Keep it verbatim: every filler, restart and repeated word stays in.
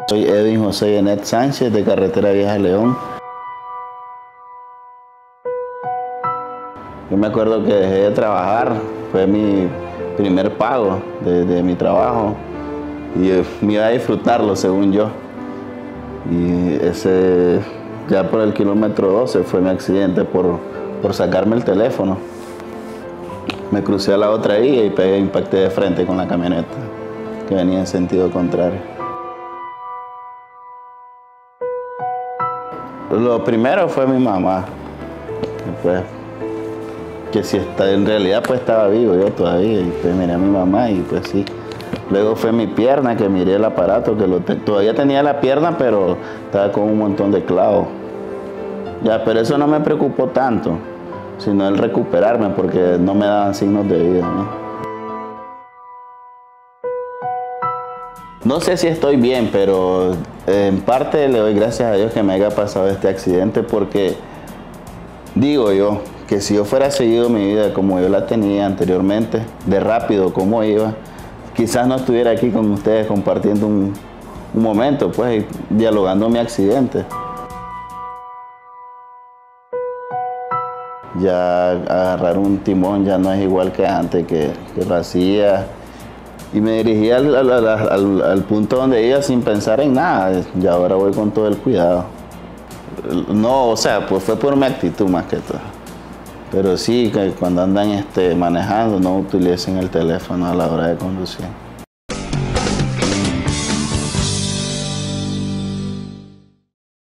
Soy Edwin José Yenet Sánchez, de Carretera Vieja León. Yo me acuerdo que dejé de trabajar, fue mi primer pago de, de mi trabajo y me iba a disfrutarlo según yo. Y ese, ya por el kilómetro doce fue mi accidente por, por sacarme el teléfono. Me crucé a la otra vía y pegué, impacté de frente con la camioneta que venía en sentido contrario. Lo primero fue mi mamá, pues, que si está, en realidad pues estaba vivo yo todavía, y pues miré a mi mamá y pues sí. Luego fue mi pierna, que miré el aparato, que lo te, todavía tenía la pierna, pero estaba con un montón de clavos. Ya, pero eso no me preocupó tanto, sino el recuperarme, porque no me daban signos de vida, ¿no? No sé si estoy bien, pero en parte le doy gracias a Dios que me haya pasado este accidente, porque digo yo que si yo fuera seguido mi vida como yo la tenía anteriormente, de rápido como iba, quizás no estuviera aquí con ustedes compartiendo un, un momento, pues, y dialogando mi accidente. Ya agarrar un timón ya no es igual que antes, que, que lo hacía. Y me dirigía al, al, al, al punto donde iba sin pensar en nada, y ahora voy con todo el cuidado. No, o sea, pues fue por mi actitud más que todo. Pero sí, que cuando andan este, manejando no utilicen el teléfono a la hora de conducir.